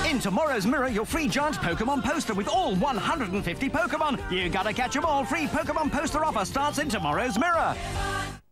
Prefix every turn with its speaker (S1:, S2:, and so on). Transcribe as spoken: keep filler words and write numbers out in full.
S1: In tomorrow's Mirror, your free giant Pokemon poster with all one hundred fifty Pokemon. You gotta catch 'em all. Free Pokemon poster offer starts in tomorrow's Mirror.